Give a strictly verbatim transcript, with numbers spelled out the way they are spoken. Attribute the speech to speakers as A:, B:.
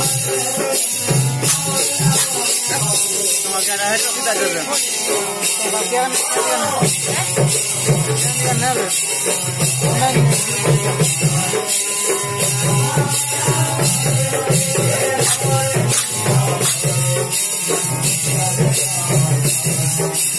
A: Makanan itu kita dulu. Bagian bagian harus. Thank you.